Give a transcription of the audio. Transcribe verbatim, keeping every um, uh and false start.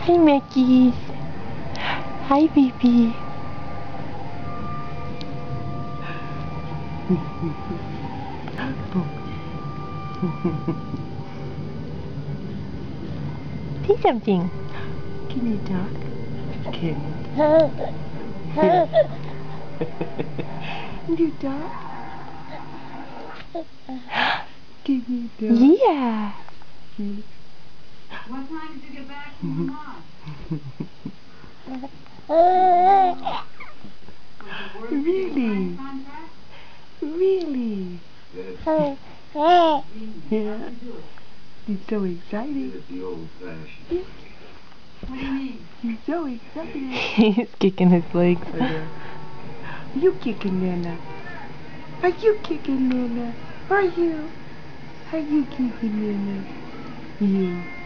Hi, Mickey. Hi, baby. Say something. Can you talk? Can you talk? Can you talk? Yeah. What time did you get back from Vermont? Really? Really? Yeah. He's so excited. What do you mean? He's so excited. He's kicking his legs. Are you kicking Nana? Are you kicking Nana? Are you? Are you kicking Nana? You.